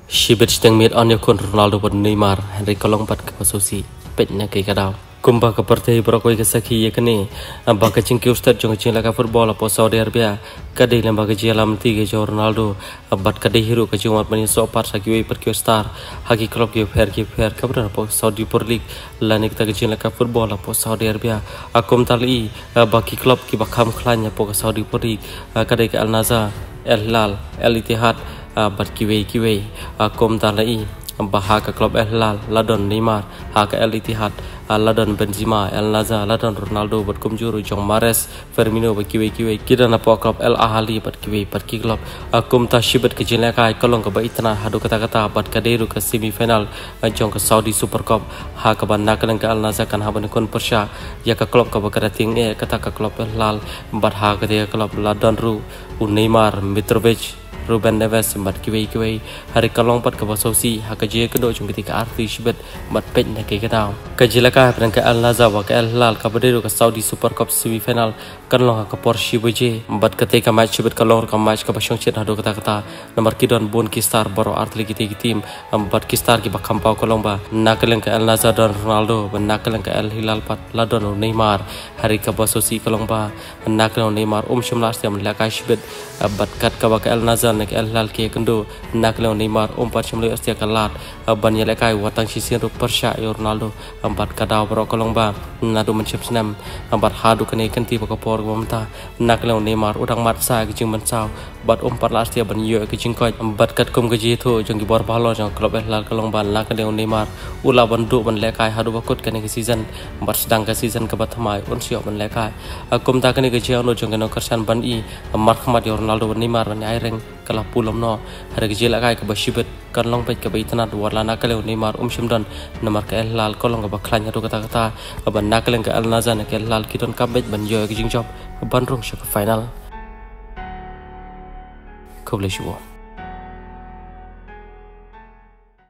Shibet sedang mit on yakun Ronaldo dan Neymar Henry kolong pat ke posisi petnya ke kadau kumpa ke partai berokoi ke saki yakni baka cingki ustad jong cing laka football po Saudi Arabia kadai lamba ke jalam tiga jo Ronaldo bat kadai hero ke jumat mani so par saki wei per star haki klub ke fair kabra po Saudi Pro League lanik ta ke cing laka football po Saudi Arabia akum tali baki klub ki bakam klanya po Saudi Pro League kadai ke Al Nassr Al Hilal Al Ittihad bat kiwei akum talai bahaka klub Al Hilal ladon Neymar haka Al Ittihad ladon Benzema Al Nassr ladon Ronaldo bat kumjuru jong Mahrez Firmino bat kiwei kira na po klub Al Ahly bat kiwei perki klub akum ta shibat ke jelekai kolong ke baitna hadu kata bat kaderu ke semifinal jong ke Saudi Super Cup haka ban nakalan ke Al Nassr kan haban kon persya ya ke klub ke bakarating kata ke klub Al Hilal bat haka dia klub ladon ru Neymar Mitrovic Ruben Neves bat kiwei hari kalong pat ke basosi haka je kedo jong ketika arti shibet bat pet na ke ketau kajelaka pen ke Al Nassr wa ke Al Hilal ka baderu ke Saudi Super Cup semifinal kan long ka Porsche boje bat ketika match shibet kalong ka match ka basong chet hado kata nomor kidon bon kistar baro arti lagi tim bat kistar ki bakam pau kolong ba nakalen ke Al Nassr dan Ronaldo ban nakalen ke Al Hilal pat ladon Neymar hari ka basosi kolong ba nakalen Neymar shimlas tiam laka shibet bat kat ka ba ke Al Nassr nek Al Hilal ke kendo nakalo Neymar umpat shimle astia kalat ban yelekai watang sisin ru persya yo Ronaldo empat kadau bro kolong ba nadu menchip senam empat hadu kene kenti baka por gomta nakalo Neymar udang matsa kijing mensau bat umpat la astia ban yo kijing koi empat kat kum gaji thu jong gibor balo jong klub Al Hilal kolong ban nakalo Neymar ula bandu ban lekai hadu bakut kene ke season empat sedang ke season ke batmai unsio ban lekai kum ta kene gaji ono jong kene kersan ban i marhamat yo Ronaldo ban Neymar ban aireng kala pulam no hari gejela kai ke basibet kan long pet ke baitana warla nakale Neymar shimdan nomor ke Al Hilal kolong ke baklanya do kata ban nakale ke Al Nassr ke Al Hilal kidon kabet ban yo ke jing job ban rong shak final koble shuwa